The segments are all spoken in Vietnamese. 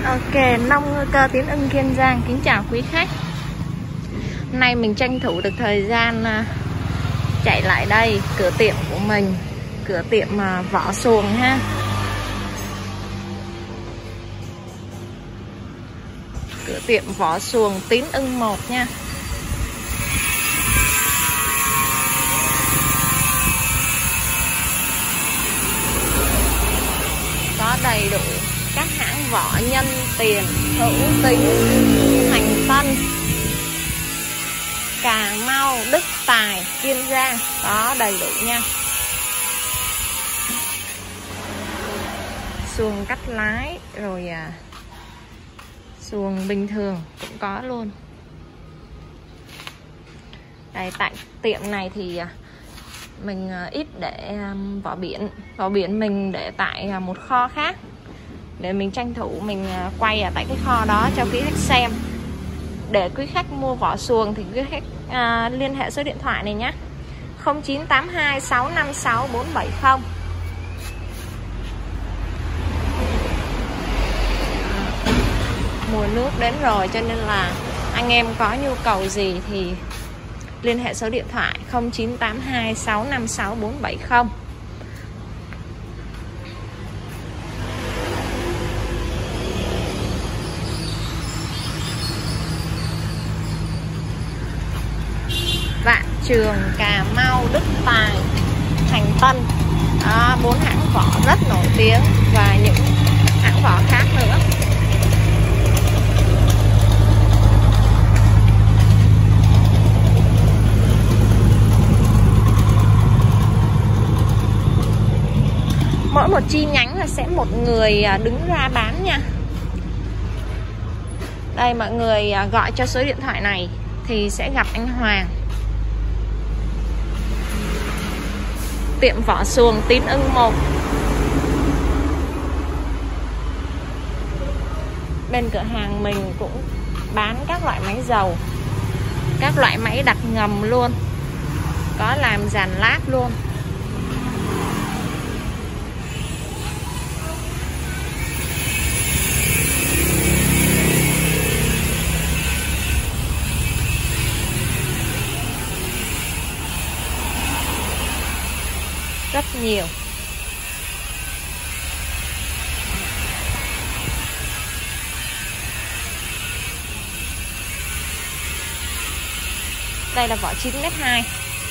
Ok, Nông Ngư Cơ Tiến Ưng Kiên Giang kính chào quý khách. Hôm nay mình tranh thủ được thời gian chạy lại đây, cửa tiệm của mình, cửa tiệm vỏ xuồng ha. Cửa tiệm vỏ xuồng Tiến Ưng 1 nha. Có đầy đủ các hãng vỏ Nhân Tiền, Hữu Tính, Thành Tân, Cà Mau, Đức Tài, Kiên Giang, có đầy đủ nha. Xuồng cắt lái rồi xuồng bình thường cũng có luôn. Đây, tại tiệm này thì mình ít để vỏ biển mình để tại một kho khác, để mình tranh thủ mình quay ở tại cái kho đó cho quý khách xem. Để quý khách mua vỏ xuồng thì quý khách liên hệ số điện thoại này nhé, 0982 656 470. Mùa nước đến rồi cho nên là anh em có nhu cầu gì thì liên hệ số điện thoại 0982 656 470. Vạn Trường, Cà Mau, Đức Tài, Thành Tân, 4 hãng vỏ rất nổi tiếng và những hãng vỏ khác nữa. Mỗi một chi nhánh là sẽ một người đứng ra bán nha. Đây, mọi người gọi cho số điện thoại này thì sẽ gặp anh Hoàng. Tiệm vỏ xuồng Tiến Ưng 1. Bên cửa hàng mình cũng bán các loại máy dầu, các loại máy đặt ngầm luôn, có làm dàn lát luôn. Rất nhiều. Đây là vỏ 9m2.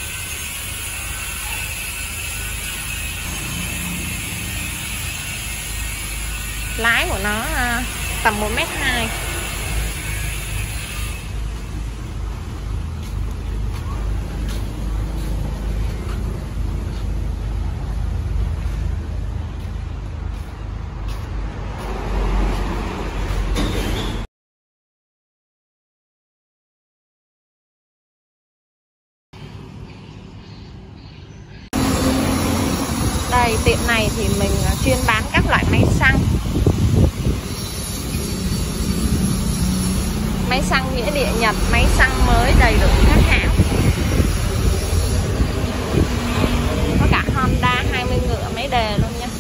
Lái của nó tầm 1m2. Đây, tiệm này thì mình chuyên bán các loại máy xăng. Máy xăng nghĩa địa Nhật, máy xăng mới đầy đủ các hãng. Có cả Honda 20 ngựa máy đề luôn nha.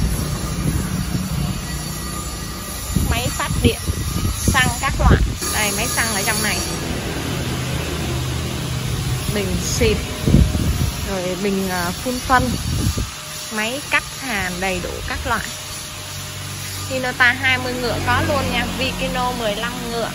Máy phát điện, xăng các loại. Đây, máy xăng ở trong này. Bình xịt, rồi bình phun phân, máy cắt hàn đầy đủ các loại. Hinota 20 ngựa có luôn nha, Vikino 15 ngựa,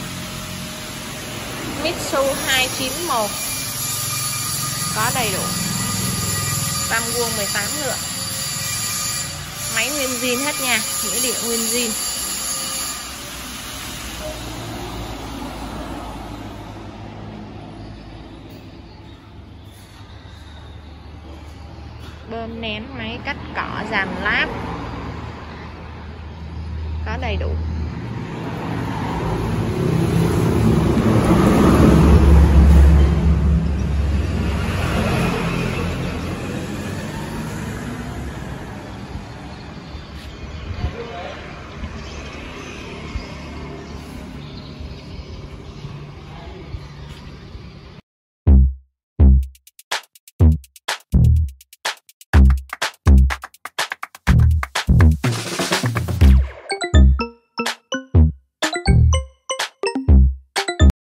Mitsu 291 có đầy đủ, Tamguông 18 ngựa. Máy nguyên zin hết nha, nghĩa địa nguyên zin. Bơm nén, máy cắt cỏ, dàn lát có đầy đủ.